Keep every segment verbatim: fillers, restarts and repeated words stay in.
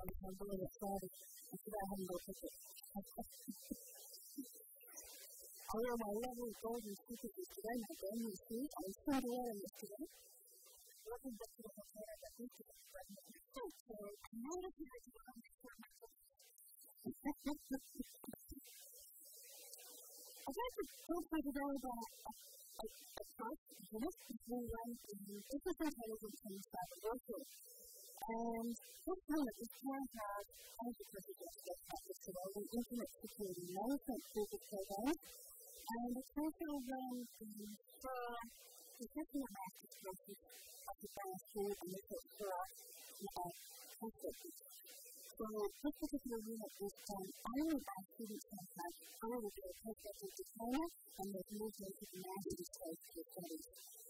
if I'm doing it Friday, I said I hadn't got a ticket. I wear my lovely golden sneakers today, my brand new shoes. I was trying to wear them yesterday. Welcome back to the hotel. I got these tickets for my suit, so I'm not looking at you on this one. I'd like to talk to you today about a trust unit between one and business intelligence and cyber warfare. And this unit is carried out as a president of practice today in internet security management through the programs. And it's also run the STAR professional master's courses at the Biosphere and the STAR concepts. So this particular unit is done only by students and staff who will do a postgraduate diploma and they've moved into the master's course for studies.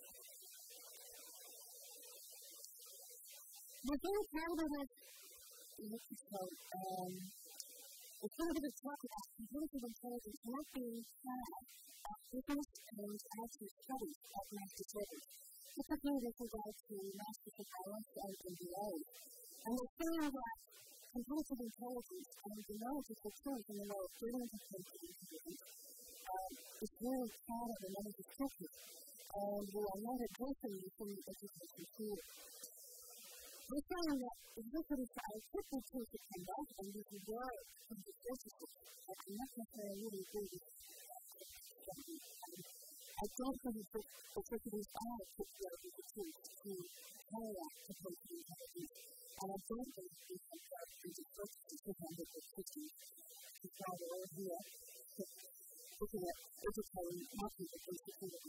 We're very proud of this. So, um, it's a little bit of talk about competitive intelligence not being had at business and I T studies at master's level. Typically, with regard to master's of balance and M B A. And we're saying that competitive intelligence and the knowledge of the tools in the way of dealing with competitive intelligence um, is really part of the knowledge of practice. And we are not addressing this in the education field. We're saying that executives are equipped with tools to conduct and we can work from the businesses that are not necessarily agree with I don't think that executives are equipped with the tools to carry out competitive intelligence. And I don't think we can work through the processes to handle the systems to try to all here looking at educating market and security.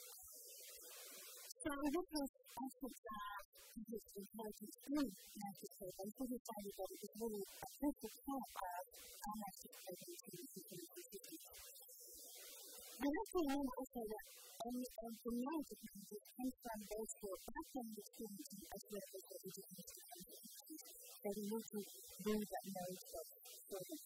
So with this aspect of competitive intelligence in master's programs, we decided that it was really a critical part of our master's programs in the security systems. We have to learn also that and, and the knowledge of competence comes from those who are background experiences as well as the education competencies. So we need to bring that knowledge of programs.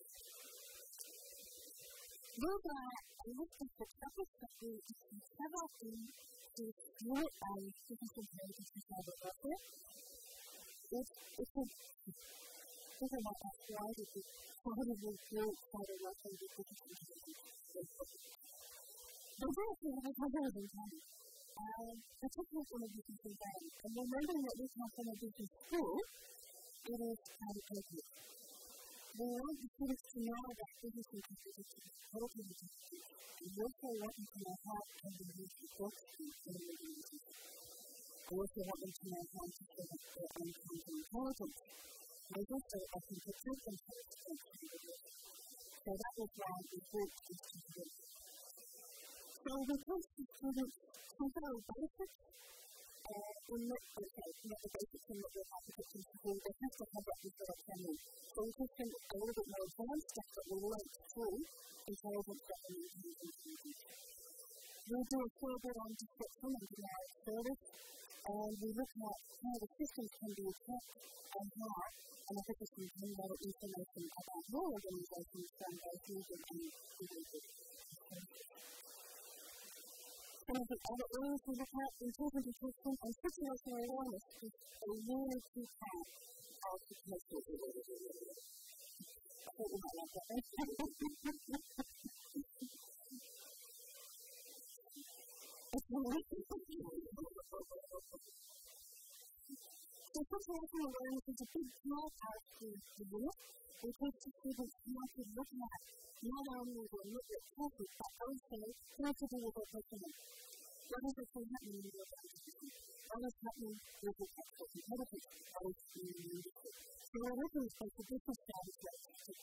These are a list of the topics that we have out in the unit on business intelligence and cyber warfare. It's a these are not as wide as the probably great cyber warfare with business intelligence. But we're actually having hundreds of time, uh, particularly from a business environment. And remembering that we come from a business school, it is kind of difficult. We want the students to know about business intelligence and political intelligence, and also want them to know how can be used to work in an organization. We also want them to know how to set up their own counterintelligence. And also often protect themselves against cyber. So that was why we grouped these two together. So we teach the students control basics uh, in not, okay, not the basics in what we're about to put them to do, they have to have that before they come in. So we teach them a little bit more advanced stuff that we learn through intelligence that we need to use in intelligence. We do a fair bit on detection and denial of service, and we look at how the systems can be attacked and how an attacker can gather information about your organization from both users and individuals. Some of the other areas we look at intelligence detection and situational awareness is a really key part of the case. I thought you might like that. So situational awareness is a big part of the unit. We teach the students how to look at not only their network traffic, but also how to deal with their personnel. What is actually happening in your organization? What is happening with your actual competitors? What is in the industry? So we're looking at the business strategy.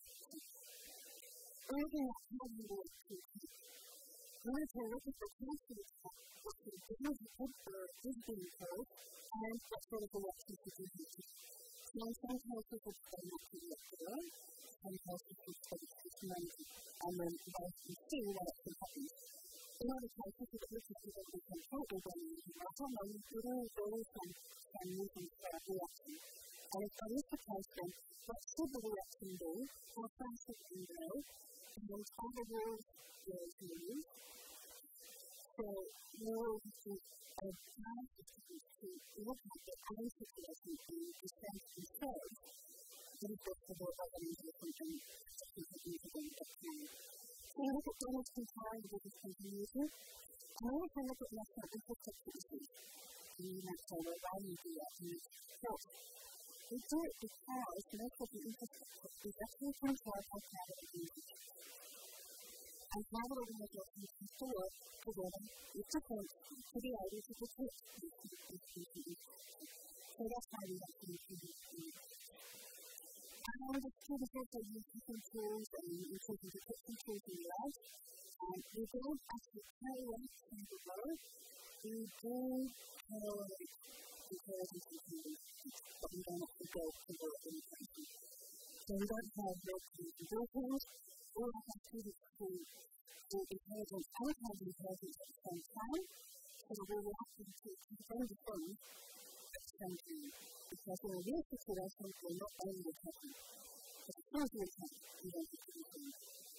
We're looking at how you work to achieve. We're going to look at the confidence of what the business is being told and what sort of elections to do. So in some cases, it's going to be a girl, some cases, it's going to be humanity, and then you guys can see what actually happens. In other cases, if it looks like you're going to be completely dominating the outcome, then there is always some, some movement for a reaction. And if that is the case, then what should the reaction be? How fast it can go? And then are the rules there to use? So we always have to advise the students to look at their own situation and defend themselves. But if or organizing something just because you need to do it. So you look at damage control and business continuity, and I also look at national infrastructure issues. And you might say, well, why do you do that? But we do it because most of the infrastructure is actually controlled by private organizations. And private organizations can store together with defense to be able to protect these institutions. So that's why we have to do it. And the students also use different tools and including detection tools in life. And we don't actually carry out in the road. We do carry out intelligence and tools, but we don't actually go to work in the country. So we don't have work to do things. We don't have students to do intelligence and have intelligence at the same time. So we will have to defend the things at the same time. Because in a real situation, we're not only attacking, but as soon as we attack, we don't have to defend.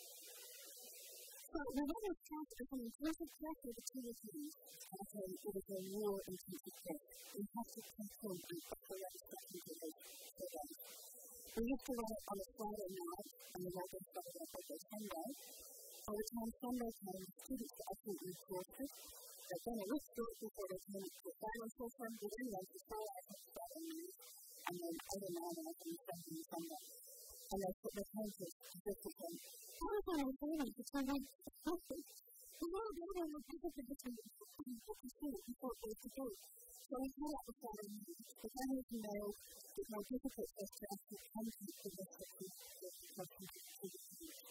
So we want to attack as an intensive threat of the two things, as a, it is a war intensive threat. We have to transform and operate strategy for that. We used to run it on a Friday night, and the weather started up on a Sunday. By the time Sunday came, students were absolutely exhausted. They'd done a risk short before they came to the final session, but anyway, for four hours on Friday night, and then eight or nine hours on Sunday and Sunday. And they put their hands up and just again. How is that important to tell them? We want to be able to pick up the different things before they could do. So we call out the Friday night. But then we can know it's more difficult for us to actually contact the rest of the questions to the students.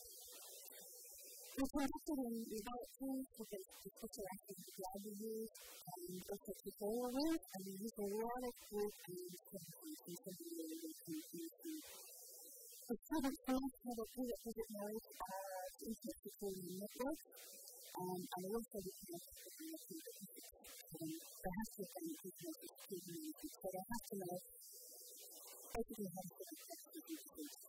We conducted in laboratories with the special activity that we use and also tutorial rooms, and we use a lot of group and presentations and video and the students first have a prerequisite knowledge of internet security networks, um, and also the concept of the um, they have to have internet security networks, so they have to know basically how to set up the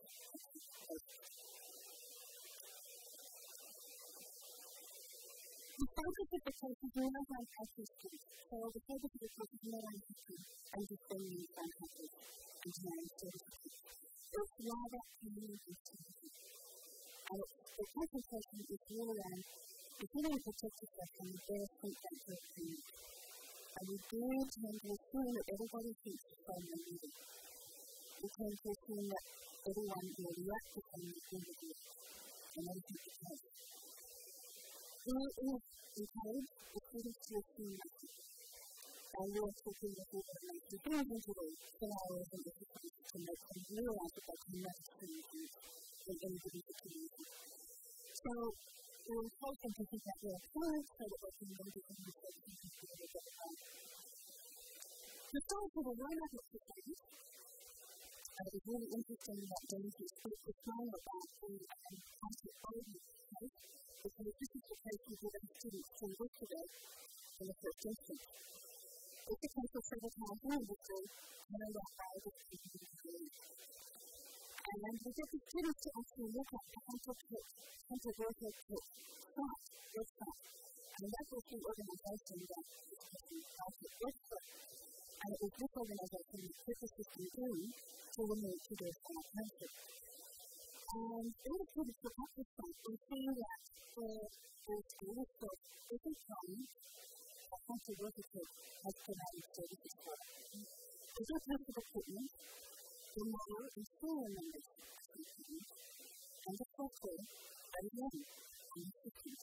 The focus of the course is more on cultural skills. So the focus of the course is more on history, understanding and culture, engineering services. It's rather community activity. And the concentration is really around the human protective section of their state sector community. And we do tend to assume that everybody thinks the same way we do. We tend to assume that everyone will react the same way we do. And that is not the case. We encourage the students to assume nothing. And we are talking about the information going into the scenarios and difficulties to make them realize that they can never experience in any community. So we encourage them to think that they are parents so that they can know the English that they can do it at home. The science of the roll-up exercise uh, is really interesting that James is speaking about the concept of the because this is the case we did as students two weeks ago in the first instance. It's a case of several times in industry carried out by the community. And we get the students to actually look at the hunter kit, hunter worker kit, site, website. And that was the organisation that is making the website. And it was this organisation that purposes in doing to limit to their site hunter. And all the students look at this site and see that there is a list of every time a hunter worker kit has provided services for. There's a list of equipment, the model and serial numbers of the equipment, and the software that is running on the systems.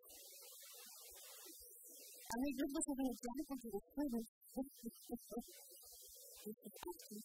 And we give this as an example to the students. This is actually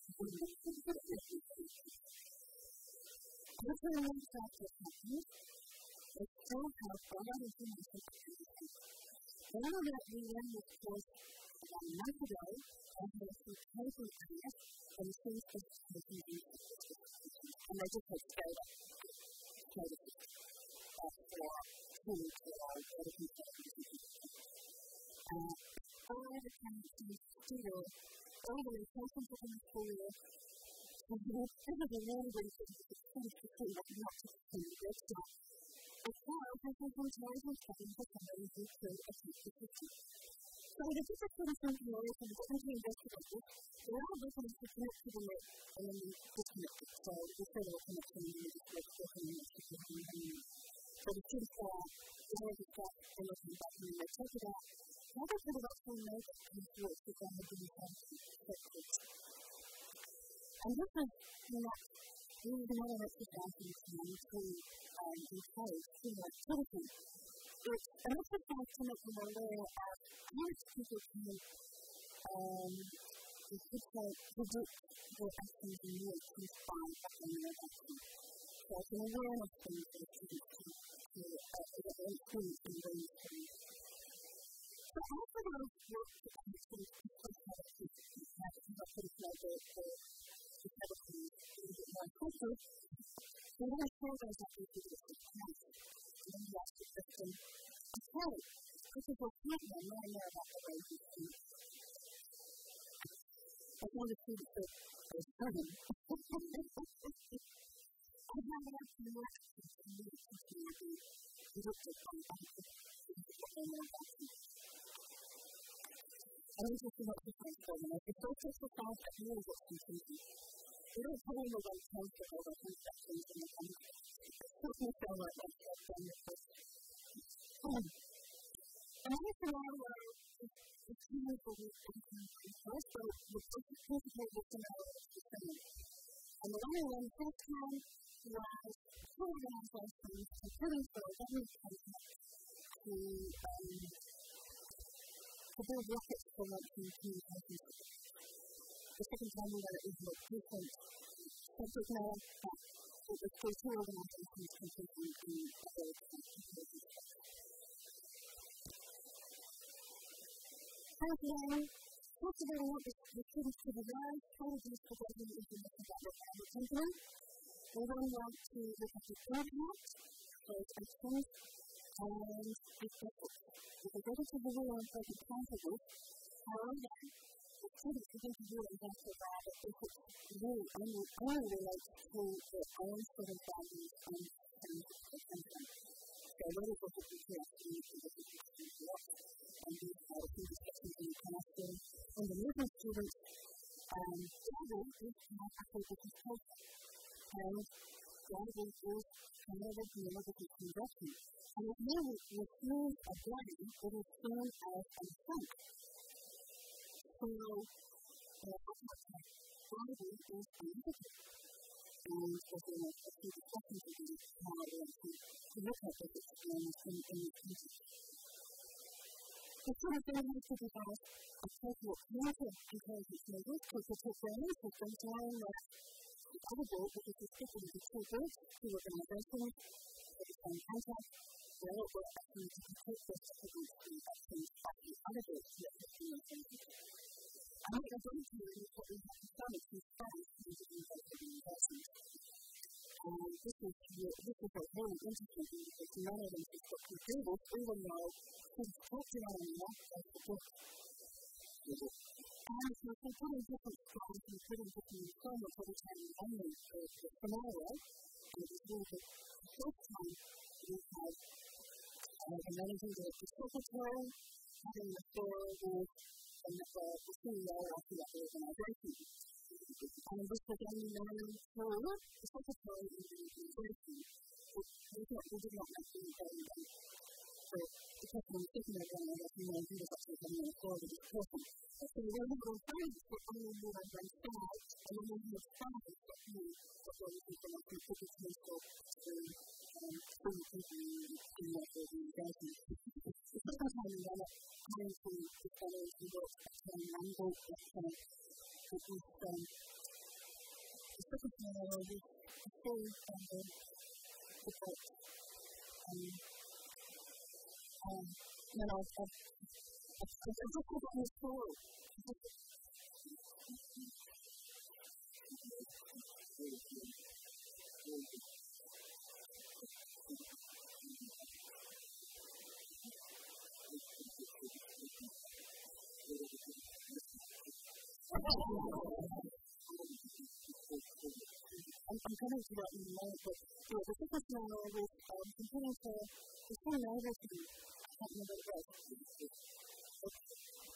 This is an interactive technique. It still has a lot of information to do. The one that we ran this course about a month ago, and there's some paper in it, and the students are taking these and they just have straight up straight up uh, for students that are dedicated to this. Uh, all the time students do all the resources within the school year. And this is a really, really good thing to see what not to see the website. As well as I think intelligence training for somebody who could achieve the system. So the different citizens and lawyers and the different investigators, they're all looking to connect to the net and then disconnect it. So we say they're connecting and then it's like working and it's working and then so the kids are all the stuff they're looking back and then they take it out. Now they put it up to the net and do it because they have been found to be and this is not really another exercise in time to um, encourage similar activity. It's an exercise to make them aware of how much people can, um, we could say, predict their actions and reactions by what they know about them. So it's an awareness thing for the students to, to uh, experience and learn from. So after those work to understand the personality, you have to help them know the activities a little bit more quickly, we're going to share those activities with them. And then you ask the question, okay, this is what happened, and I know about the way you see it. I want to see that there's Curtin. I have an actual reaction to me to be predicted by the things that they know about me. And this is what the first one is. The first exercise that really gets confusing. We don't put in the right time for all the things that things in the country. It's certainly so like that I've done the first time. Another scenario is the time for the thinking first, so the principle of the scenario is the same. And the one in the first time was two organizations, including for a government contract, to, um, to build rockets for launching communications. The second time we were at a different subject matter, but it was through two organizations competing in other communications. First one, first of all, what the students to the right, strategies for getting information about the private company. We then want to look at the impact, so it's actions, and it's ethics. If we go to the real important part of this, however, the students begin to really investigate that if it's really only, only relates to their own sort of values and things that they come from. So what is what we do actually to the students to work and these are the discussions in the classroom. And the movement students, um, gather is not a physical culture. And gather is kind of a deal with the conduction. And it really refers a body that is seen as a trunk. So, uh, body is political. And there's been a few discussions about how we actually look at this experience in, in this context. The sort of thing has to develop appropriate community intelligence measures to protect their own systems, knowing that the other group, because it's different to two groups, two organizations, with the same contact, they're all working to protect their systems from actions of the other groups that are communicating. And what we're going to do is what we have to start to start using these organizations. And this is, this is what's very interesting because none of them is what we do this, even though it's talking on enough as the book. And so if we put in different styles and put in different employments every time we run the scenario, and it's really the first time we have uh, the managing director secretary having the floor with and the, uh, the C E O of the organization. And this was only known through the secretary in the organization. We did not make any very good. So the person was sitting there going, I don't know who was actually coming on the floor with this person. So we were able to find that only knew on one side, and then we had five that knew that there was people like who could be useful to um, see people in that organization. The second time we ran it, going to the fellows who worked at the one group that um, it was um, the second time I was a full um, the book. Um, um, and I was I just put it on the story. I'm coming to that in a moment, but yeah, the second scenario was um, continuing to, the same everything, I can't remember what it was.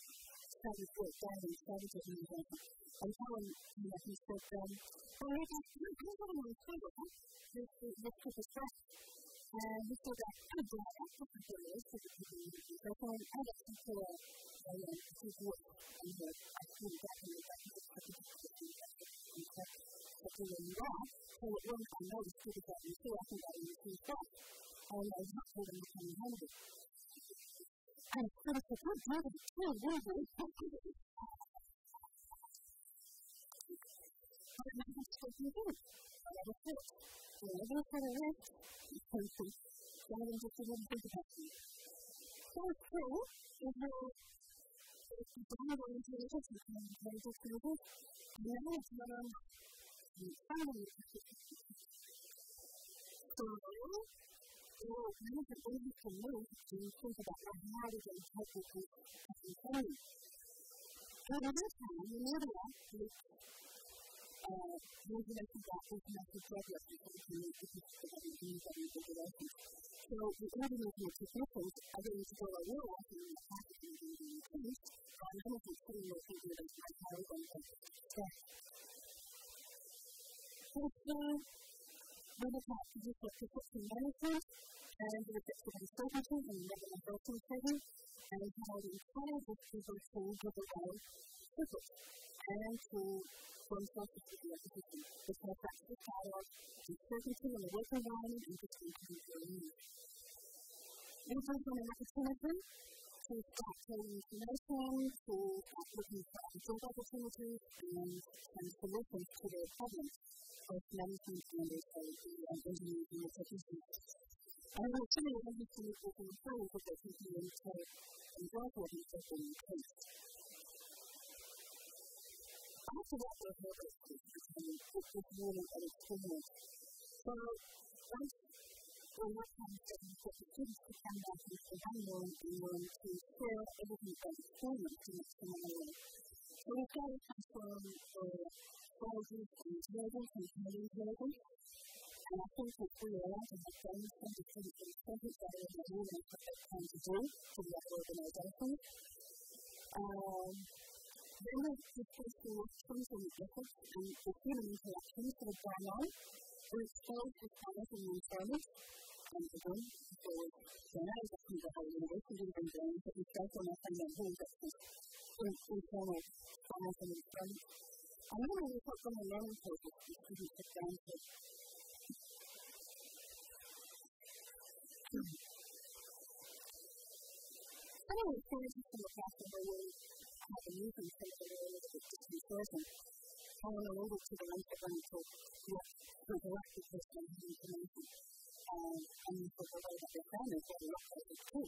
tried to sit down and started to do that. And Helen, you know, he said, um, well, I guess you're going to say that. This took a stress. And he said that I'm glad that's what I'm doing. It's just a people in the So I thought, I got some sort of, uh, you know, his work. And uh, I couldn't get him back to the people who and so I told him that. So at one time, I was pretty bad. And so I think that he was his boss. And I was not told him to come home. And so I said, oh, God, it's so weird. But I was taking it. I was hurt. So I was for the rest. So I just didn't think about it. So it's cool. It's very, it's very oriented. It's very difficult. And now it's not on the family. So, well, one of the things for me to think about how to get in touch with this family. But at this time, the media is uh, regulation about international progress because of the news and the regulations. So the individual technicians are going to go away after the packaging and the increase, and then it's putting their figure as my power and the tech. So then, we look at the use of prescription management and the effects of uncertainty and the negative health setting, and how it encourages people to give away secrets and to from social security, which has practical power, uncertainty in the work environment, and potential employees. This is an opportunity to start taking information, to start looking for job opportunities, and, and solutions to their problems, both management and also the engineers and the technicians. And there are so many opportunities for employees that they continue to enjoy what is being increased. After that, there's no experience. This is really an experience. So, once we're working on getting the students to come back and say, I'm willing and willing to share everything they've experienced in this scenario. So, we've got to come from the strategies and drivers and community drivers. And I think that we are allowed to have done some of the things that are present that are in the room and what they're trying to do to the other organizations. Um, Then there's the social actions and ethics and the human interactions that have gone on. We're exposed to science and environment. And again, so then I was looking at the whole university and doing but we felt on our thing that whole that's internal science and environment. And then we put on the learning process the students have gone to. Some of the experiences in the past are really have a movement from the area of the distant person. Helen alluded to the ones that went to what the direct person and information. Um, and for the way that they found it, they looked at it too.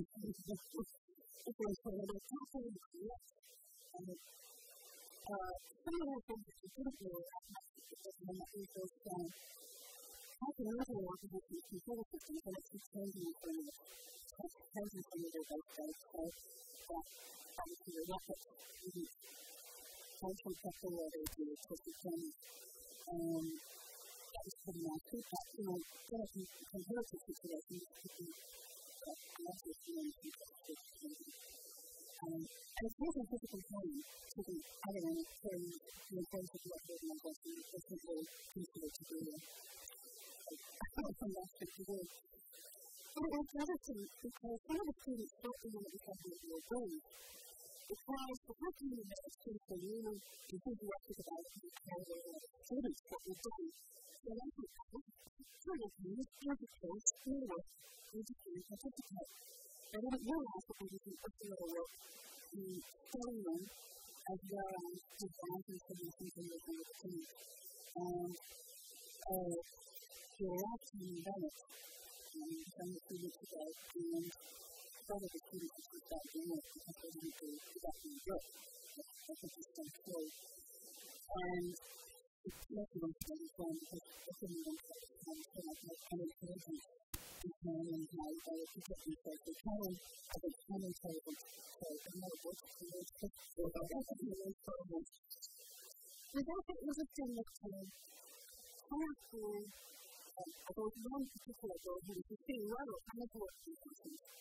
It was one of the possible yes. And uh, some of the things that you didn't do at much because when that was those um, how to know the organization of control systems and it's changing for you. It's changing for you their day-to-day. So that obviously the rockets didn't come from people where they do twisted things. Um, that was pretty nice feedback. You know, when I can compare to situations, people that love this and people Um, and it's really difficult for me to be other than to the importance of what the organization is simply considered to be a fantastic to do. But it was another thing because some of the students thought they wanted to have a little brain. Because the person who made it seems to really enthusiastic about it and the students what we've done. So I think sort of things, educate, schoolwork, educate, participate. I didn't realize that we would be putting a work in telling them as well as devising solutions and making it change. And uh, we were actually in Venice some few weeks ago, and some of the students who started doing it because they wanted to exactly work. I think it's so cool. And it's lucky when they understand because they couldn't even say it was so much more unintelligent. And how they were protecting themselves. They came as a common table, so they know what to do. So that's a really problem. But also, it was a thing that um, powerful, um, about one particular girl who was a C E O of one of the organizations.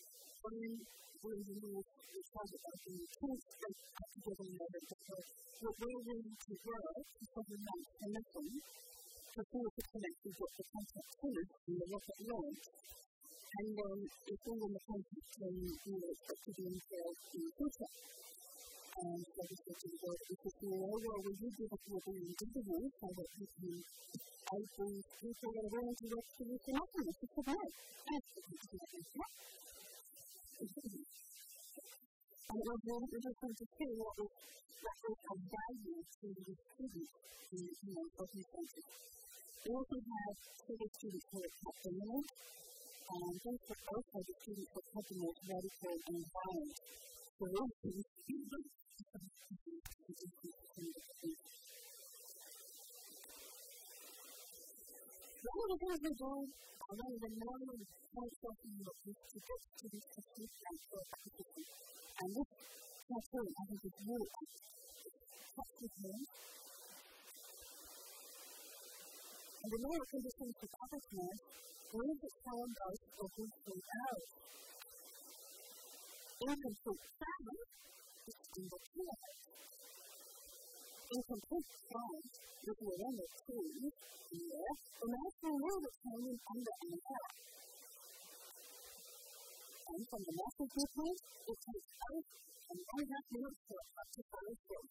when we remove the target of the tools that are together in order to work, we're willing to work because we're not connecting to who to connect to what the content is and the work at launch. And then if we in the content then we will expect to be involved in the future. And so this is to go to the scenario where we do give it to the individual so that we can help these people that are willing to work to this and often this is the way. That's the content. And it was really interesting to see what was what was of value to the students in you know, open centers. We also have civil students who are kept in there, and those are also the students who are kept in there radical and violent. So we can see them. One of the things we do, one of the main concepts in the book is to get students to see and to participate. And this cartoon, I think, is really touching. And the lower conditions of consciousness leave the sound out for boosting out. Incomplete sound is in the key. Incomplete sound with the one or two here, and also know the sound under and out. And from the master viewpoint, it takes out and one and a half minutes for a practical response.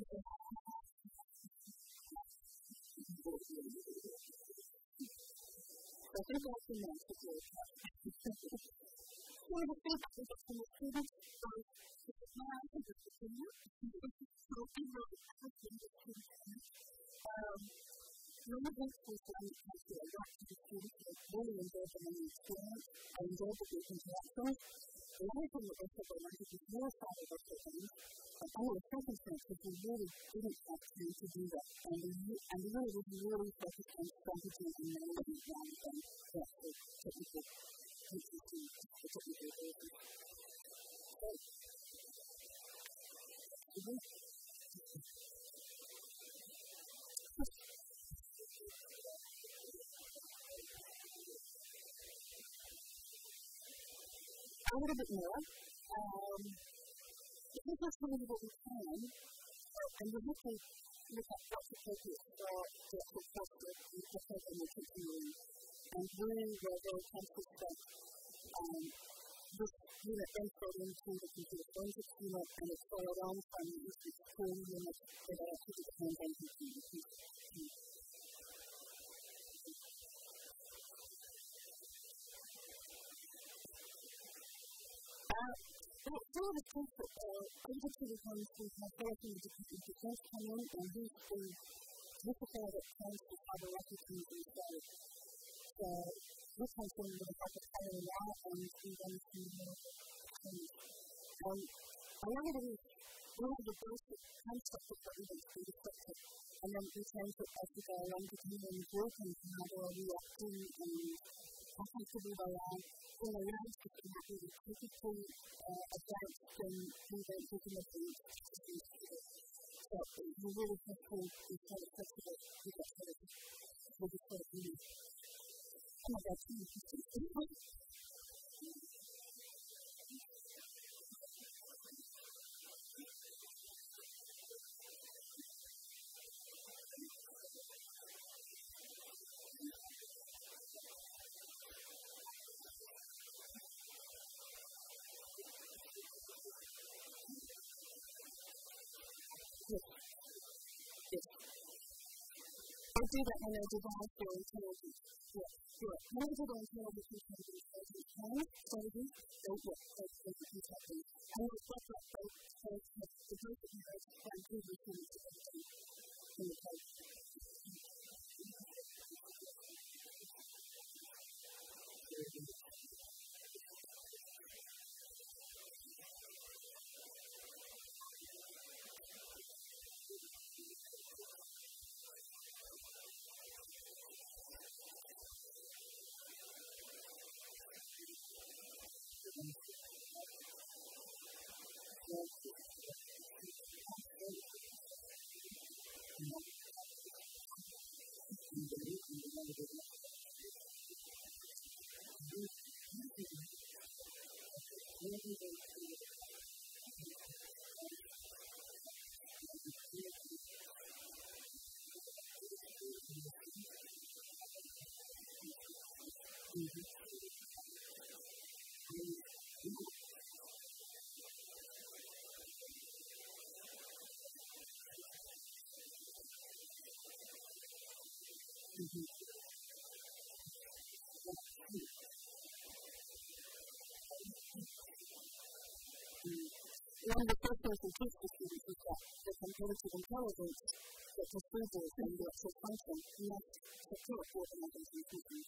So I think that's the next situation. Some of the feedback we get from the students is that it's not a good opinion. So I'm really happy with the students. One of the things that I can see a lot of the students is really involved in the experience and involved with the interactions. The other thing that they said they wanted is more side of the things. And under the circumstances, we really didn't have time to do that. And we, and we really was really focused on strategy and management rather than the actual technical pieces and the technical abilities. So, mm-hmm. A little bit more. Um, I think that's really what we can, and we have to look at what's appropriate for the actual course that we just have in the teaching room. And we were very conscious that um, this unit then fed into the computer forensics unit, and it followed on from the school unit that are actually the hands-on computer. Well, some of the things that are able to the ones who have worked in the different institutions come in, and these are necessary that tends to have a recognition themselves. So, this comes from the fact that Helen Armstrong and she went to the things. And a lot of it is one of the basic concepts of what we do to the structure, and then we change it as we go along between the group and how they're reacting and how comfortable they are. In the labs, we can have really critically advanced and prevent definitions. So, we really have to be quite flexible with that sort of with this sort of unit. Oh my God, too much. Yes. Yes. I do that when I design for intelligence. Yes. Yes. When I design intelligence, we can do intelligence plans, strategies, so yes, that's basically something. And we expect that both the basic knowledge and previous units to be in the code. One of the first things we teach the students is that the comparative intelligence that procedures and the actual function must support organization systems.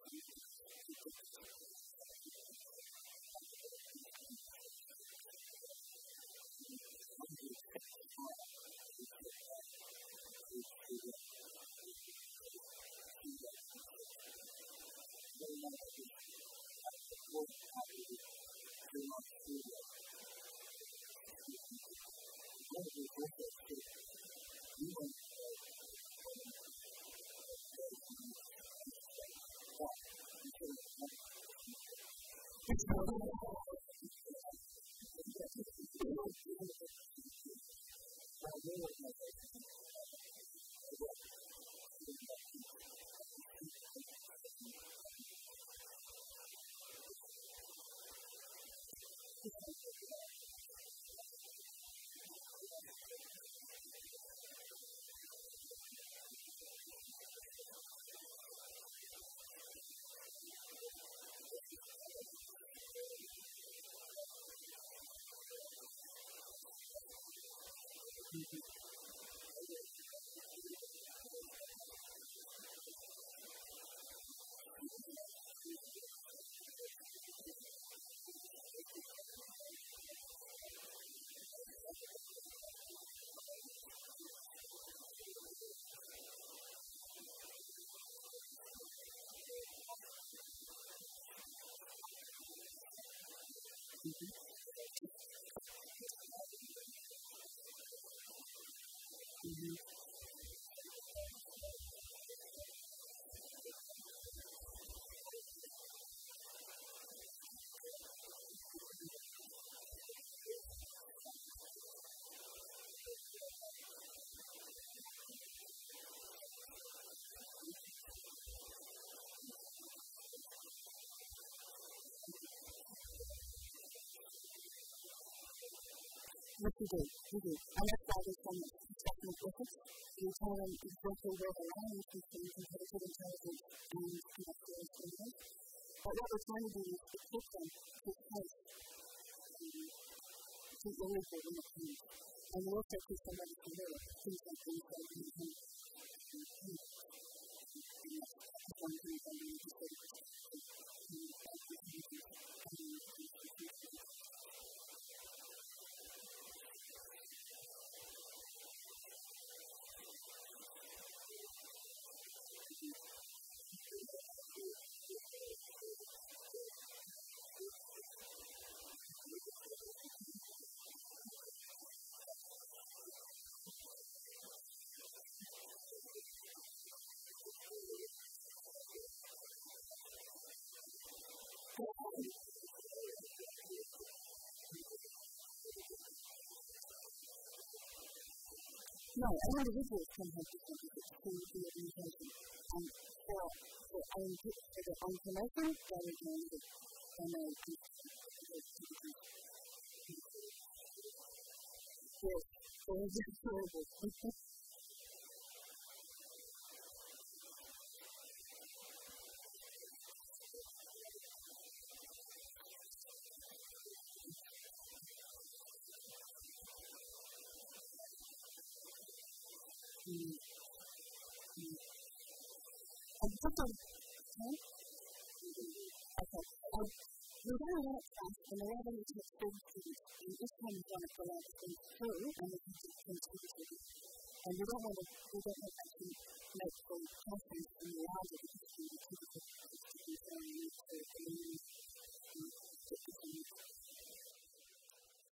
What you do, you do. And that's why there's so much technical ethics. You tell them exactly where the line is between competitive intelligence and industrial intelligence. But what we're trying to do is to put them to place to illustrate in the teams. And we also teach them how to learn things like things that we can do. And that's one thing that we need to say. No, an individual can have different efforts to the organization. And for their own for their own promotion, they will go into and they will Yes, very terrible. And something, okay? Okay. Um, we're going to let it pass, and we're going to take things students, and this time we're going to pull out things through, and we can take things to the students. And we don't want to, we don't want to actually make the classrooms